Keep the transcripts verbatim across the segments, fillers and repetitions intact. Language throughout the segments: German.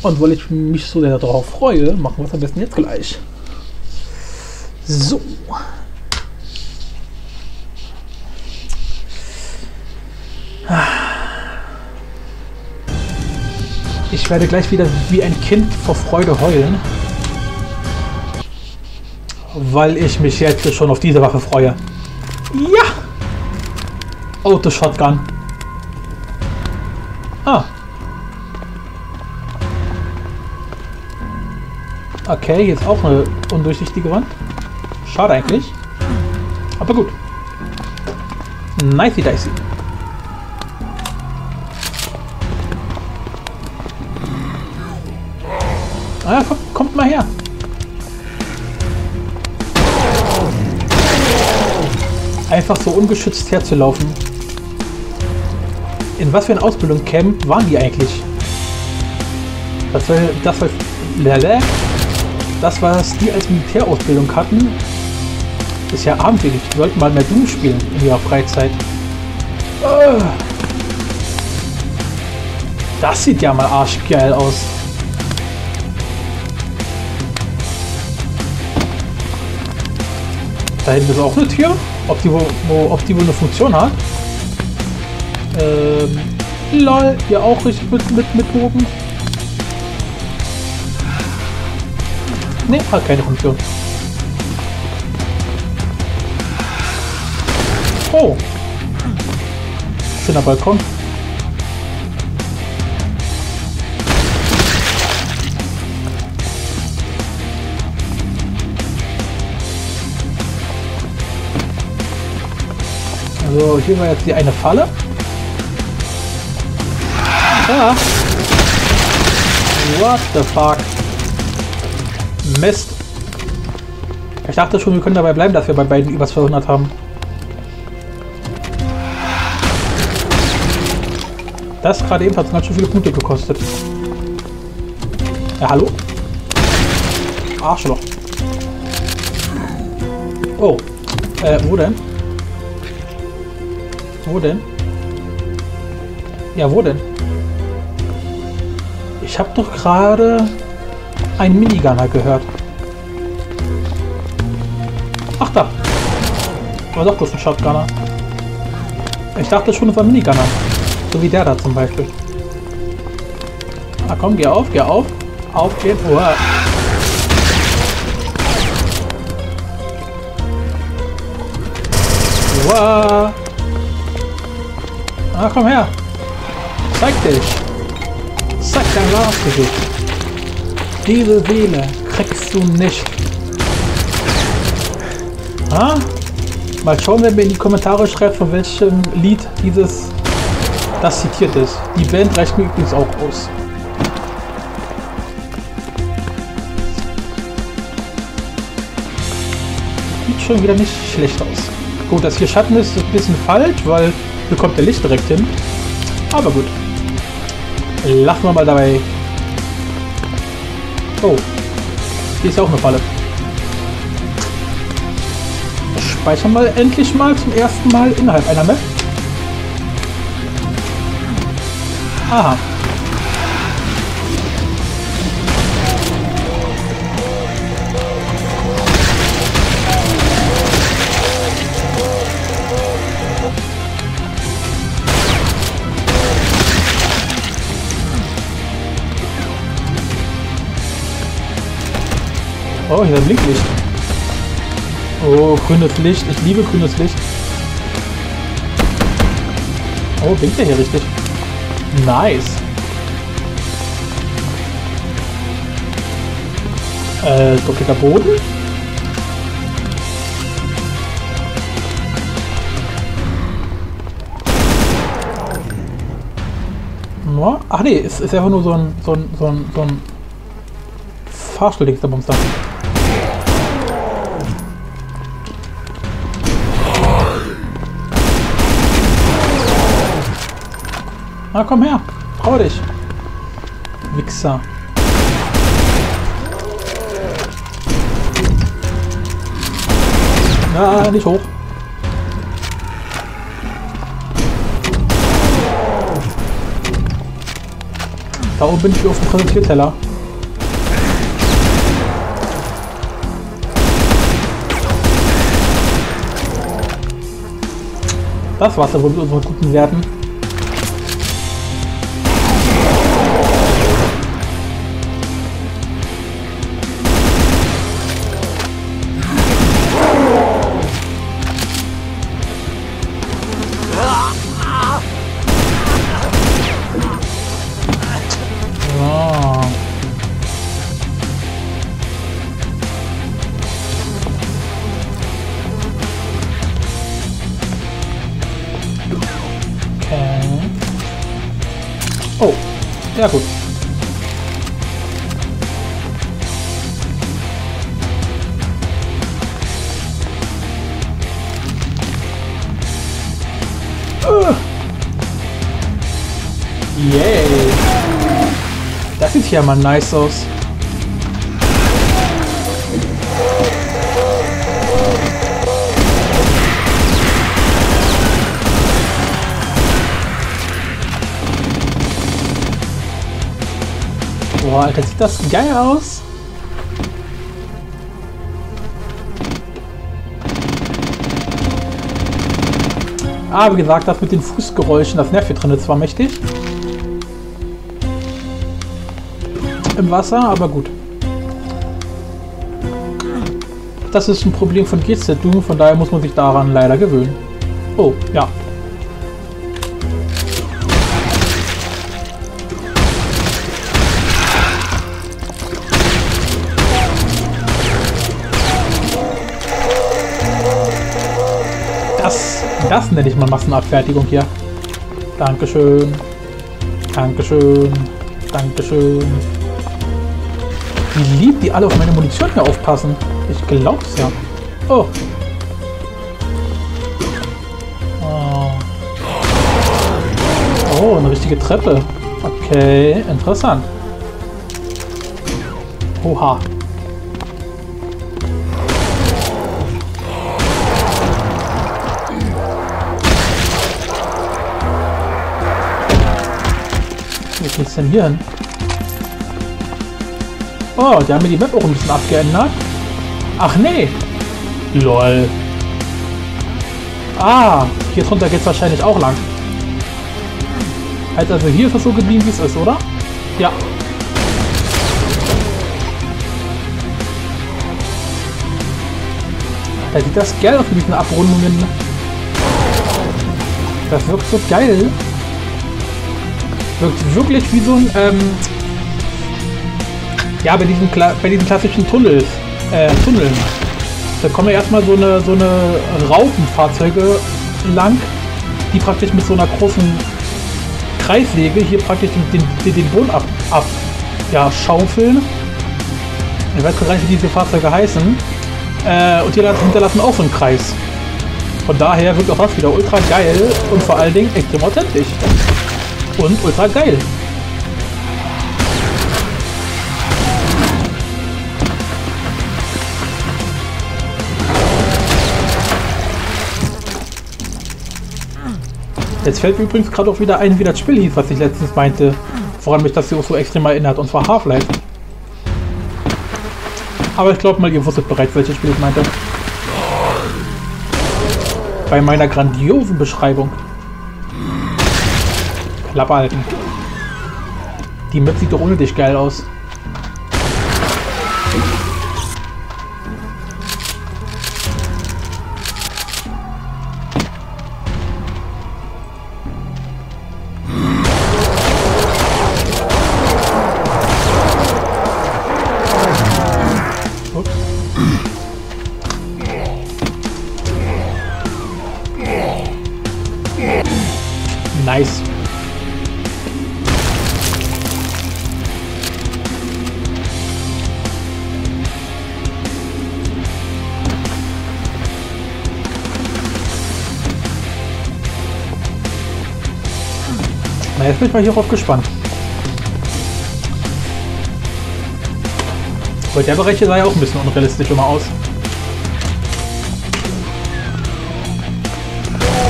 Und weil ich mich so sehr darauf freue, machen wir es am besten jetzt gleich. So. Ich werde gleich wieder wie ein Kind vor Freude heulen, weil ich mich jetzt schon auf diese Waffe freue. Ja! Auto-Shotgun. Ah. Okay, jetzt auch eine undurchsichtige Wand. Schade eigentlich. Aber gut. Nicey dicey. Ah, kommt, kommt mal her. Einfach so ungeschützt herzulaufen. In was für ein Ausbildungscamp waren die eigentlich? Das war das, was, das, was die als Militärausbildung hatten, ist ja abenteuerlich. Die sollten mal mehr Doom spielen in ihrer Freizeit. Das sieht ja mal arschgeil aus. Da hinten ist auch eine Tür. Ob die, wo, wo, ob die wohl eine Funktion hat? Ähm, lol, hier auch richtig mit, mit, mit Bogen. Ne, hat keine Funktion. Oh. Schöner Balkon. Also hier war jetzt die eine Falle. Ah. What the fuck? Mist. Ich dachte schon, wir können dabei bleiben, dass wir bei beiden übers zweihundert haben. Das gerade eben hat ganz schön viele Punkte gekostet. Ja, hallo? Arschloch. Oh. Äh, wo denn? Wo denn? Ja, wo denn? Ich habe doch gerade einen Minigunner gehört. Ach da. War doch bloß ein Shotgunner. Ich dachte schon, es war ein Minigunner. So wie der da zum Beispiel. Ah komm, geh auf, geh auf. Aufgehen. Uah. Uah. Ah, komm her. Zeig dich. Zeig dein Arschgesicht. Diese Seele kriegst du nicht. Ah? Mal schauen, wer mir in die Kommentare schreibt, von welchem Lied dieses das zitiert ist. Die Band reicht mir übrigens auch aus. Sieht schon wieder nicht schlecht aus. Gut, dass hier Schatten ist, ist ein bisschen falsch, weil hier kommt der Licht direkt hin. Aber gut. Lassen wir mal dabei. Oh. Hier ist auch eine Falle. Speichern wir endlich mal zum ersten Mal innerhalb einer Map. Aha. Oh, hier ist ein Blinklicht. Oh, grünes Licht. Ich liebe grünes Licht. Oh, blinkt der hier richtig. Nice. Äh, doppelter Boden. No? Ach nee, es ist einfach nur so ein so ein so ein, so ein Fahrstuhl-Dings da Bums da. Na komm her, trau dich. Wichser. Na, nicht hoch. Da oben bin ich auf dem Präsentierteller. Das war's ja wohl mit unseren guten Werten. Oh, ja gut. Uh. Yay. Das sieht ja mal nice aus. Boah, Alter, sieht das geil aus. Ah, wie gesagt, das mit den Fußgeräuschen, das nervt hier drin zwar mächtig. Im Wasser, aber gut. Das ist ein Problem von G Z Doom, von daher muss man sich daran leider gewöhnen. Oh, ja. Das, das nenne ich mal Massenabfertigung hier. Dankeschön. Dankeschön. Dankeschön. Wie lieb die alle auf meine Munition hier aufpassen. Ich glaub's ja. Oh. Oh, oh, eine richtige Treppe. Okay, interessant. Oha. Wie geht's denn hier hin? Oh, die haben mir die Map auch ein bisschen abgeändert. Ach nee. Lol. Ah, hier drunter geht's wahrscheinlich auch lang. Also hier ist es so geblieben, wie es ist, oder? Ja. Da sieht das geil aus mit diesen Abrundungen. Das wirkt so geil. Wirkt wirklich wie so ein, ähm, ja, bei diesen, bei diesen klassischen Tunnels, äh, Tunneln. Da kommen ja erstmal so eine, so eine Raupenfahrzeuge lang, die praktisch mit so einer großen Kreissäge hier praktisch den, den, den Boden ab, ab ja, schaufeln. Ich weiß gar nicht, wie diese Fahrzeuge heißen. Äh, und die hinterlassen auch so einen Kreis. Von daher wirkt auch das wieder ultra geil und vor allen Dingen extrem authentisch. Und ultra geil. Jetzt fällt mir übrigens gerade auch wieder ein, wie das Spiel hieß, was ich letztens meinte, woran mich das hier auch so extrem erinnert, und zwar Half-Life. Aber ich glaube mal, ihr wusstet bereits, welches Spiel ich meinte. Bei meiner grandiosen Beschreibung. Klappe halten. Die Map sieht doch ohne dich geil aus. Nice. Na, jetzt bin ich mal hierauf gespannt. Aber der Bereich hier sah ja auch ein bisschen unrealistisch immer aus.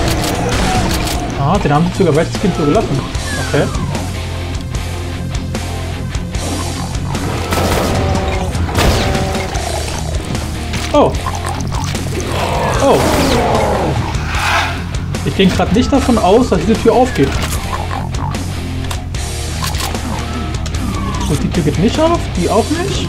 Ah, den haben sie sogar weitestgehend so gelassen. Okay. ging gerade nicht davon aus, dass diese Tür aufgeht. Gut, die Tür geht nicht auf, die auch nicht.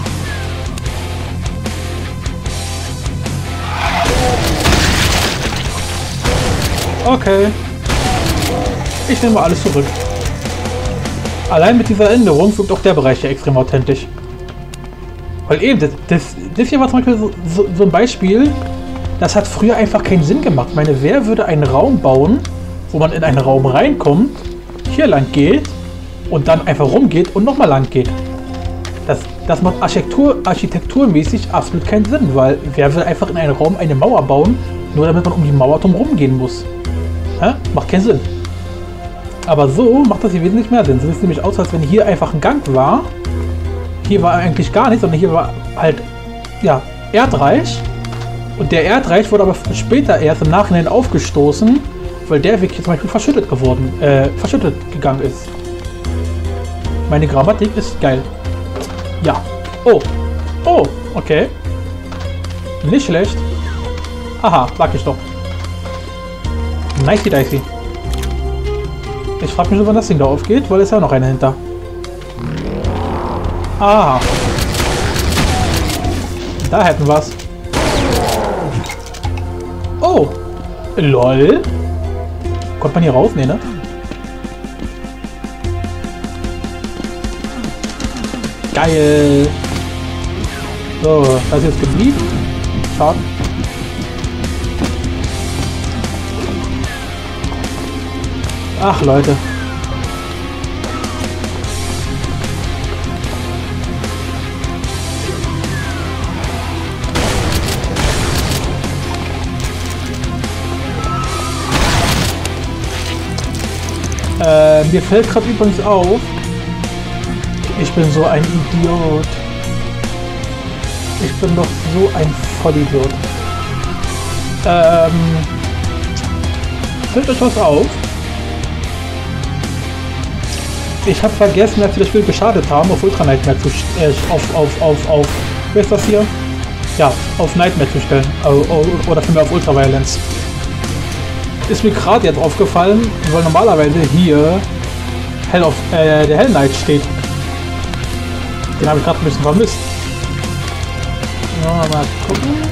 Okay. Ich nehme alles zurück. Allein mit dieser Änderung wirkt auch der Bereich hier extrem authentisch. Weil eben, das, das, das hier war zum Beispiel so, so, so ein Beispiel, das hat früher einfach keinen Sinn gemacht. Ich meine, wer würde einen Raum bauen, wo man in einen Raum reinkommt, hier lang geht und dann einfach rumgeht und nochmal lang geht? Das, das macht Architektur, architekturmäßig absolut keinen Sinn, weil wer will einfach in einen Raum eine Mauer bauen, nur damit man um die Mauer drum rumgehen muss? Hä? Macht keinen Sinn. Aber so macht das hier wesentlich mehr Sinn. So sieht es nämlich aus, als wenn hier einfach ein Gang war. Hier war eigentlich gar nichts, sondern hier war halt, ja, Erdreich. Und der Erdreich wurde aber später erst im Nachhinein aufgestoßen, weil der Weg hier zum Beispiel verschüttet geworden, äh, verschüttet gegangen ist. Meine Grammatik ist geil. Ja. Oh. Oh, okay. Nicht schlecht. Haha, sag ich doch. Nicey dicey. Ich frage mich nur, wann das Ding da aufgeht, weil es ja noch eine hinter. Aha. Da hätten wir's. Oh. Lol. Kommt man hier raus? Nee, ne? Geil. So, das ist jetzt geblieben. Schade. Ach, Leute. Äh, mir fällt gerade übrigens auf, ich bin so ein Idiot. Ich bin doch so ein Vollidiot. Ähm, fällt euch was auf? Ich habe vergessen, als wir das Spiel gestartet haben, auf Ultra Nightmare zu äh, auf, auf, auf, auf, wie ist das hier? Ja, auf Nightmare zu stellen. Äh, oder vielmehr auf Ultra Violence. Ist mir gerade jetzt aufgefallen, weil normalerweise hier Hell of, äh, der Hell Knight steht. Den habe ich gerade ein bisschen vermisst. Ja, mal gucken.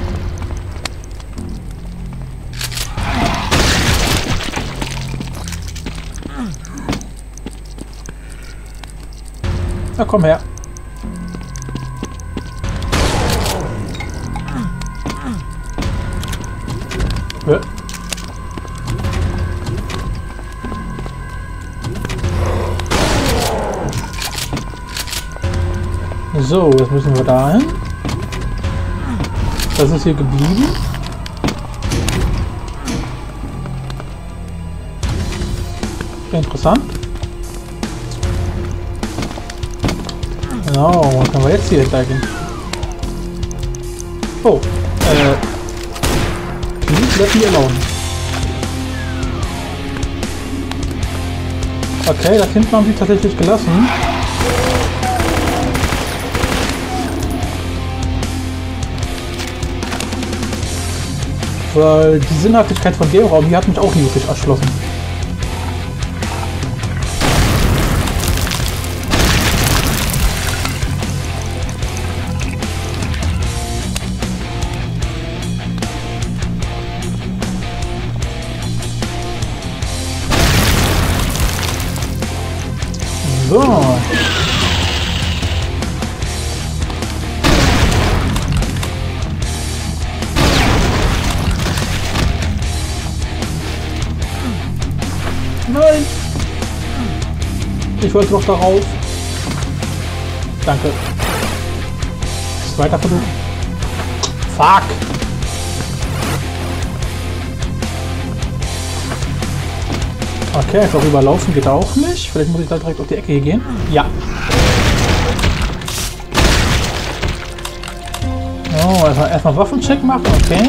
Na komm her. Ja. So, jetzt müssen wir dahin. Das ist hier geblieben. Interessant. Genau, was können wir jetzt hier entdecken? Oh, äh. Please let me alone. Okay, das hinten haben sie tatsächlich gelassen. Weil die Sinnhaftigkeit von dem Raum hier hat mich auch nie wirklich erschlossen. So. Nein! Ich wollte doch darauf. Danke. Zweiter Versuch. Fuck! Okay, einfach rüberlaufen geht auch nicht. Vielleicht muss ich da direkt auf die Ecke hier gehen. Ja. So, erstmal, erstmal Waffencheck machen. Okay.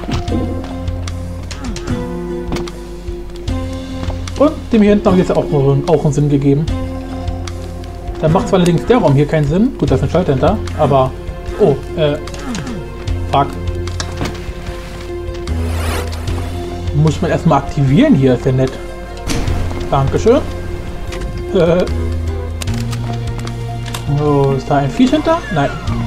Und dem hier hinten habe ich jetzt auch, auch einen Sinn gegeben. Dann macht zwar allerdings der Raum hier keinen Sinn. Gut, da ist ein Schalter hinter. Aber... Oh, äh... Fuck. muss man erstmal aktivieren hier, ist ja nett. Dankeschön. So, ist da ein Viech hinter? Nein.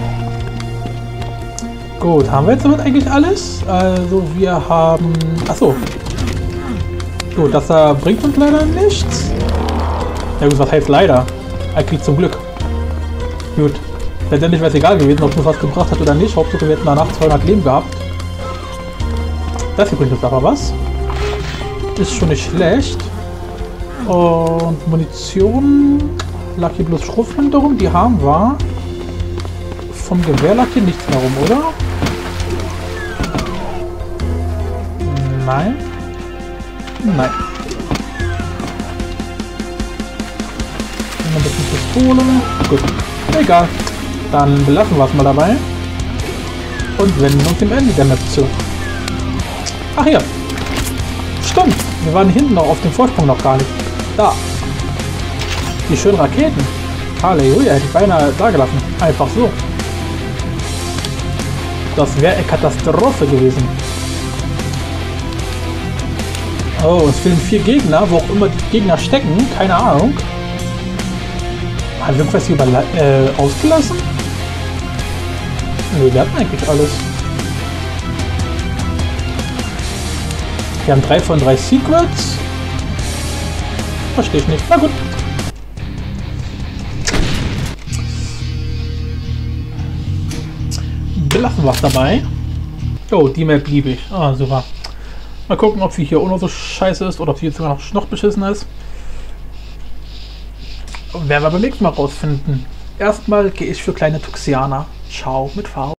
Gut, haben wir jetzt damit eigentlich alles? Also wir haben... Achso. Gut, das da bringt uns leider nichts. Ja gut, was heißt leider? Eigentlich zum Glück. Gut. Letztendlich wäre es egal gewesen, ob es uns was gebracht hat oder nicht. Hauptsache wir hätten danach zweihundert Leben gehabt. Das hier bringt uns aber was. Ist schon nicht schlecht. Und Munition lag hier bloß Schrotflinten darum. Die haben wir. Vom Gewehr lag hier nichts mehr rum, oder? Nein. Nein. Ein bisschen Pistole. Gut. Egal. Dann belassen wir es mal dabei. Und wenden uns dem Ende der Map zu. Ach ja. Stimmt. Wir waren hinten noch auf dem Vorsprung noch gar nicht. Da. Die schönen Raketen. Halleluja, hätte ich beinahe da gelassen. Einfach so. Das wäre eine Katastrophe gewesen. Oh, es fehlen vier Gegner, wo auch immer die Gegner stecken. Keine Ahnung. Haben wir irgendwas hier äh, ausgelassen? Nö, wir hatten eigentlich alles. Wir haben drei von drei Secrets. Verstehe ich nicht. Na gut. Belassen wir es dabei. Oh, die Map liebe ich. Ah, super. Mal gucken, ob sie hier auch noch so scheiße ist oder ob sie jetzt sogar noch, noch beschissen ist. Werden wir beim nächsten Mal rausfinden. Erstmal gehe ich für kleine Tuxianer. Ciao mit V.